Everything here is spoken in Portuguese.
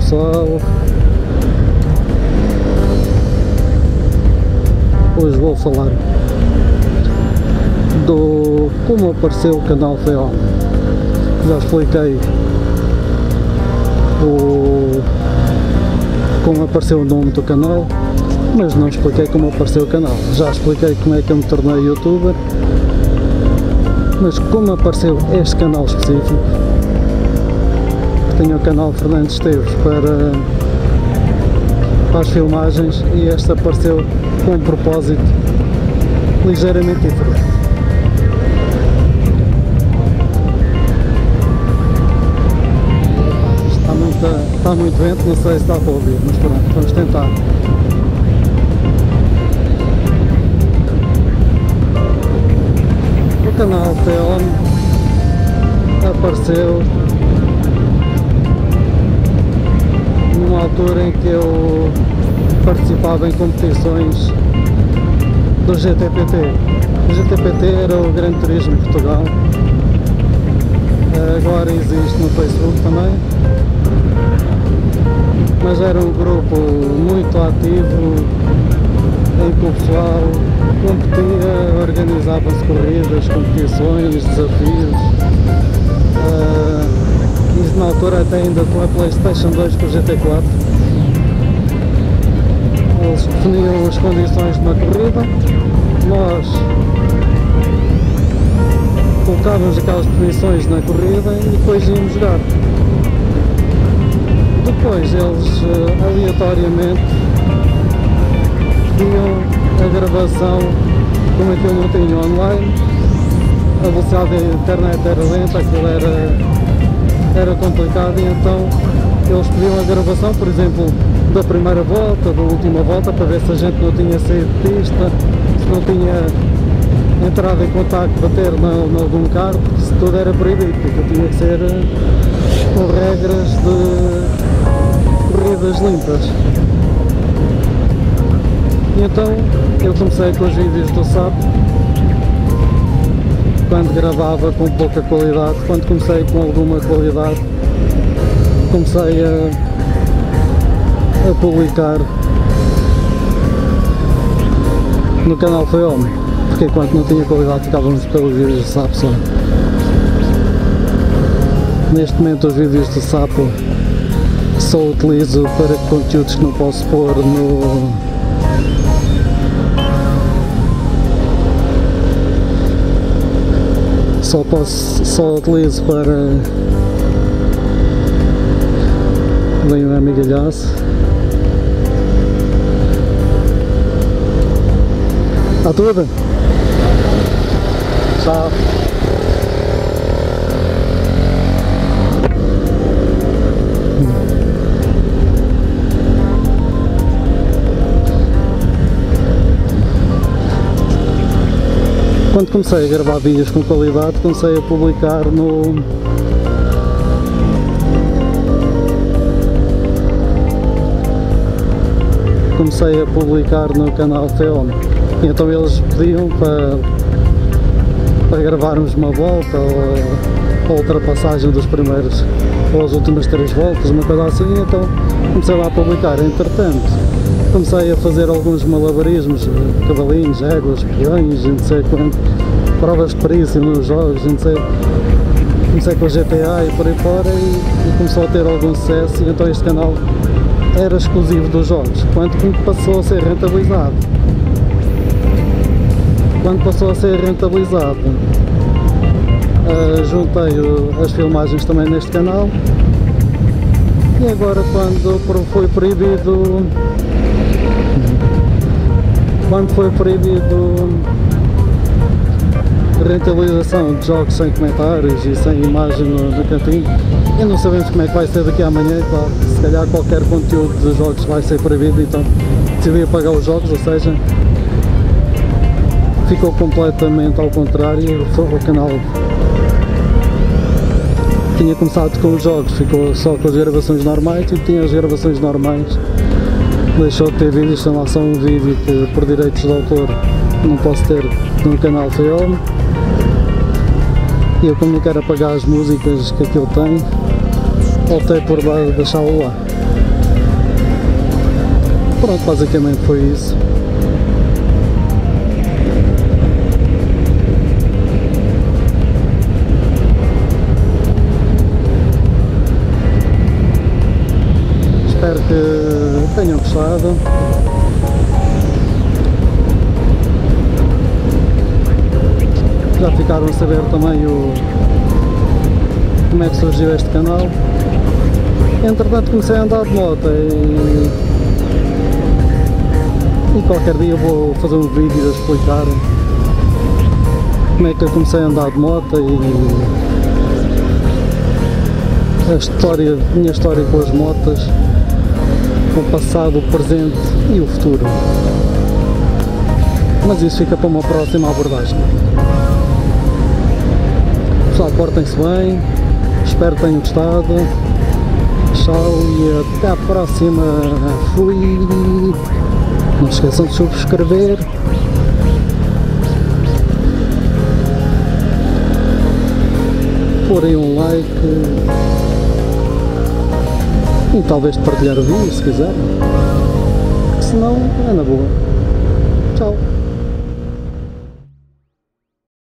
pessoal, hoje vou falar do como apareceu o canal FEOM. Já expliquei como apareceu o nome do canal, mas não expliquei como apareceu o canal. Já expliquei como é que eu me tornei youtuber, mas como apareceu este canal específico. Tenho o canal Fernando Esteves para as filmagens e este apareceu com um propósito ligeiramente diferente. Está muito vento, não sei se dá para ouvir, mas pronto, vamos tentar. O canal FEOM apareceu numa altura em que eu participava em competições do GTPT. O GTPT era o Gran Turismo Portugal, agora existe no Facebook também, mas era um grupo muito ativo em que o pessoal competia, organizava-se corridas, competições, desafios. Isso na altura até ainda com a PlayStation 2 com o GT4. Eles definiam as condições de uma corrida, nós colocávamos aquelas definições na corrida e depois íamos jogar. Depois eles aleatoriamente pediam a gravação, como aquilo não tinha online, a velocidade da internet era lenta, aquilo era complicado, e então eles pediam a gravação, por exemplo, da primeira volta, da última volta, para ver se a gente não tinha saído de pista, se não tinha entrado em contacto, bater em algum carro, se tudo era proibido, porque tinha que ser com regras de corridas limpas. E então eu comecei com os vídeos do SAP, quando gravava com pouca qualidade. Quando comecei com alguma qualidade, comecei a publicar no canal FEOM, porque enquanto não tinha qualidade ficávamos pelos vídeos do SAP só. Neste momento os vídeos do SAP só utilizo para conteúdos que não posso pôr no só utilizo para vem um amigalhaço. Está tudo? Tchau. Quando comecei a gravar vídeos com qualidade, comecei a publicar no canal FEOM. E então eles pediam para gravarmos uma volta ou a ultrapassagem dos primeiros ou as últimas 3 voltas, uma coisa assim. Então comecei lá a publicar. Entretanto, comecei a fazer alguns malabarismos, cavalinhos, éguas, peões, não sei quanto, provas de perícia nos jogos, não sei. Comecei com o GTA e por aí fora e começou a ter algum sucesso, e então este canal era exclusivo dos jogos. Quando passou a ser rentabilizado, juntei as filmagens também neste canal, e agora quando foi proibido a rentabilização de jogos sem comentários e sem imagem no cantinho, e não sabemos como é que vai ser daqui a amanhã, claro, se calhar qualquer conteúdo de jogos vai ser proibido, então decidi apagar os jogos, ou seja, ficou completamente ao contrário. O canal tinha começado com os jogos, ficou só com as gravações normais, e tinha as gravações normais, deixou de ter vídeos, tem lá só um vídeo que por direitos de autor não posso ter no canal FEOM, e eu, como não quero apagar as músicas que aquilo tem, optei por deixá-lo lá. Pronto, basicamente foi isso. Espero que tenham gostado. Já ficaram a saber também como é que surgiu este canal. Entretanto comecei a andar de moto e qualquer dia eu vou fazer um vídeo a explicar como é que eu comecei a andar de moto e a minha história com as motas, o passado, o presente e o futuro. Mas isso fica para uma próxima abordagem. Pessoal, portem-se bem, espero que tenham gostado. Tchau e até à próxima. Fui! Não se esqueçam de subscrever. Porem um like e talvez de partilhar o vídeo se quiserem. Se não, é na boa. Tchau!